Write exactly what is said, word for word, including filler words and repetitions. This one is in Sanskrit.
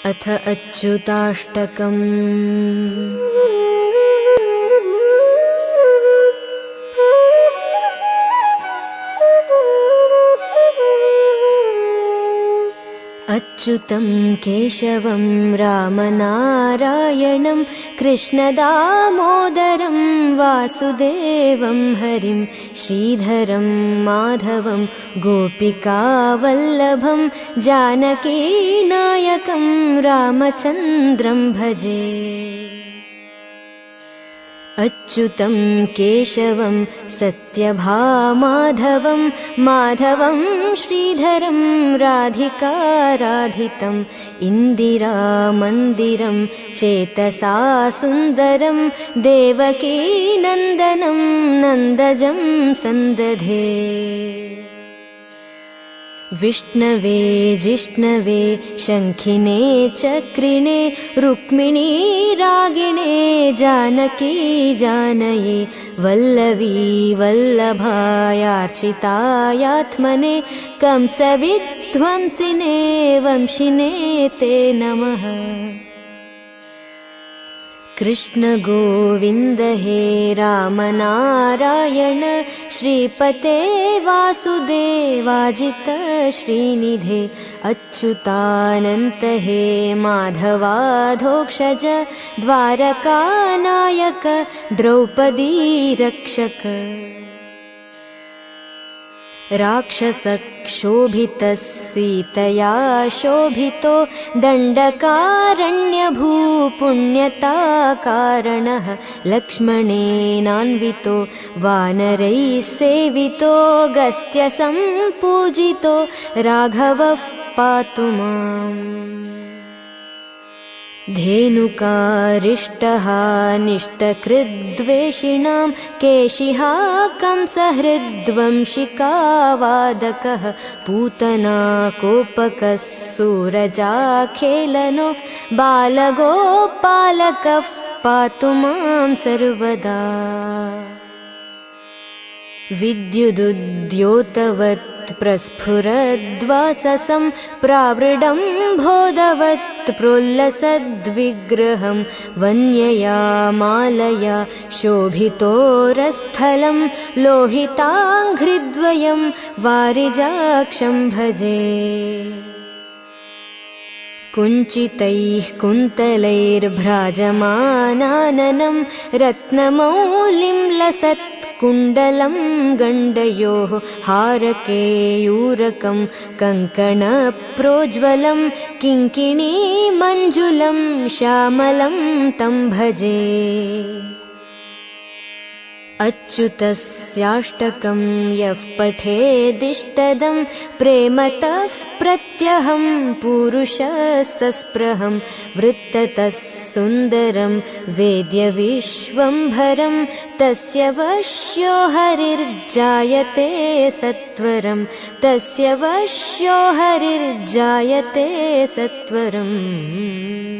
अथ अच्युताष्टकम्। अच्युतं केशवं रामनारायणं कृष्णदामोदरं वासुदेवं हरिं श्रीधरं माधवं गोपिकावल्लभं जानकीनायकं रामचन्द्रं भजे। अच्युतं केशवं सत्यभामाधवं माधवं श्रीधरं राधिकाराधितम् इन्दिरामन्दिरं चेतसा सुन्दरं देवकीनन्दनं नन्दजं सन्दधे। विष्णवे जिष्णवे शङ्खिने चक्रिणे रुक्मिणी रागिणे जानकी जानये वल्लवी वल्लभायार्चितायात्मने कंसविध्वंसिने वंशिने ते नमः। कृष्ण गोविन्द हे रामनारायण श्रीपते वासुदेवाजित श्रीनिधे अच्युतानन्त हे माधवाधोक्षज द्वारकानायक द्रौपदी रक्षक। राक्षसक्षोभितः सीतया शोभितो दण्डकारण्यभूपुण्यताकारणः लक्ष्मणेनान्वितो वानरैः सेवितो गस्त्यसम्पूजितो राघवः पातु माम्। धेनुकारिष्टः निष्टकृद्वेषिणां केशिहा कंसहृद्वंशिकावादकः पूतना कोपकः सूरजाखेलनो बालगोपालकः पातु मां सर्वदा। विद्युदुद्योतवत् प्रस्फुरद्वाससं प्रावृडं बोधवत् प्रोल्लसद्विग्रहं वन्यया मालया शोभितोरस्थलं लोहिताङ्घ्रिद्वयं वारिजाक्षं भजे। कुञ्चितैः कुन्तलैर्भ्राजमानाननं रत्नमौलिं लसत् कुण्डलं गण्डयोः हारकेयूरकं कङ्कणप्रोज्वलं किङ्किणीमञ्जुलं श्यामलं तं भजे। अच्युतस्याष्टकं यः पठेदिष्टदं प्रेमतः प्रत्यहं पूरुषसस्पृहं वृत्ततः सुन्दरं वेद्यविश्वम्भरं तस्य वश्यो हरिर्जायते सत्वरं तस्य वश्यो हरिर्जायते सत्वरम्।